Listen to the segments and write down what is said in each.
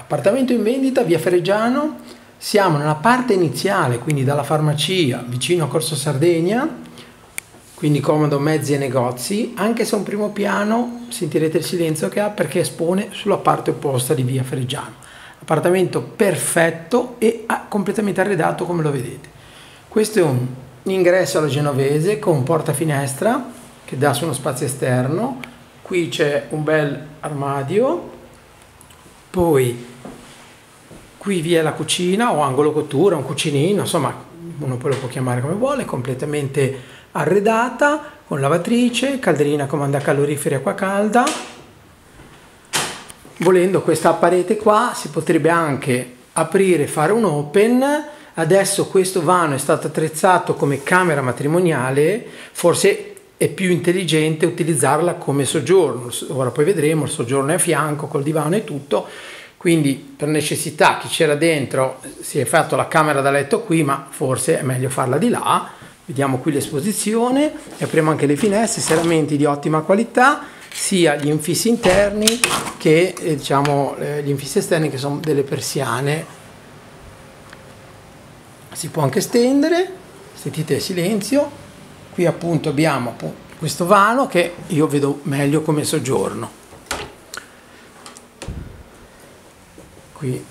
Appartamento in vendita, via Ferregiano, siamo nella parte iniziale, quindi dalla farmacia, vicino a Corso Sardegna, quindi comodo mezzi e negozi, anche se un primo piano sentirete il silenzio che ha perché espone sulla parte opposta di via Ferregiano. Appartamento perfetto e completamente arredato come lo vedete. Questo è un ingresso alla genovese con porta finestra che dà su uno spazio esterno. Qui c'è un bel armadio, poi qui vi è la cucina o angolo cottura, un cucinino, insomma uno poi lo può chiamare come vuole, completamente arredata con lavatrice, calderina comandacaloriferi acqua calda. Volendo questa parete qua si potrebbe anche aprire e fare un open. Adesso questo vano è stato attrezzato come camera matrimoniale, forse è più intelligente utilizzarla come soggiorno. Ora poi vedremo, il soggiorno è a fianco col divano e tutto, quindi per necessità chi c'era dentro si è fatto la camera da letto qui, ma forse è meglio farla di là. Vediamo qui l'esposizione, apriamo anche le finestre, serramenti di ottima qualità, sia gli infissi interni che diciamo gli infissi esterni, che sono delle persiane. Si può anche stendere, sentite il silenzio. Qui appunto abbiamo questo vano che io vedo meglio come soggiorno. Qui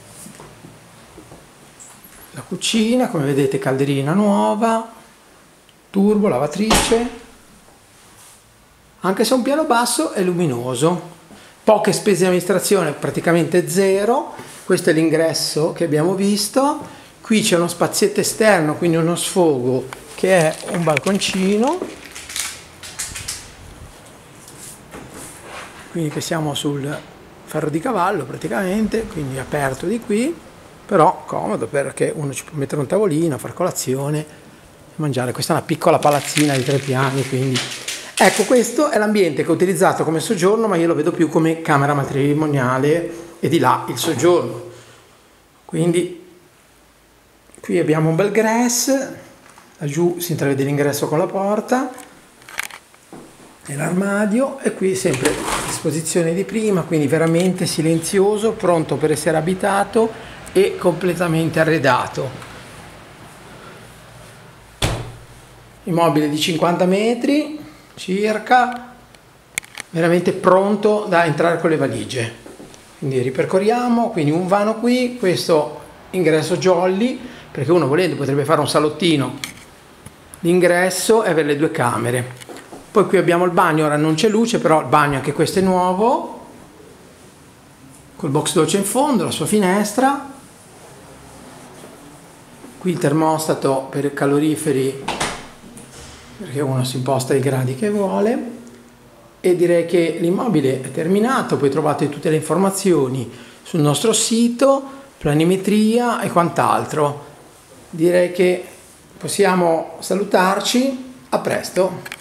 la cucina, come vedete calderina nuova, turbo, lavatrice, anche se un piano basso è luminoso, poche spese di amministrazione, praticamente zero. Questo è l'ingresso che abbiamo visto. Qui c'è uno spazietto esterno, quindi uno sfogo che è un balconcino, quindi che siamo sul ferro di cavallo praticamente, quindi aperto di qui, però comodo perché uno ci può mettere un tavolino, far colazione, mangiare. Questa è una piccola palazzina di 3 piani, quindi ecco, questo è l'ambiente che ho utilizzato come soggiorno, ma io lo vedo più come camera matrimoniale e di là il soggiorno. Quindi qui abbiamo un bel grass, laggiù si intravede l'ingresso con la porta e l'armadio, e qui sempre a disposizione di prima, quindi veramente silenzioso, pronto per essere abitato e completamente arredato. Immobile di 50 metri circa, veramente pronto da entrare con le valigie. Quindi ripercorriamo, quindi un vano qui, questo ingresso jolly, perché uno volendo potrebbe fare un salottino d'ingresso e avere le 2 camere. Poi qui abbiamo il bagno, ora non c'è luce, però il bagno anche questo è nuovo, col box doccia in fondo, la sua finestra, qui il termostato per i caloriferi, perché uno si imposta i gradi che vuole, e direi che l'immobile è terminato. Poi trovate tutte le informazioni sul nostro sito, planimetria e quant'altro. Direi che possiamo salutarci, a presto.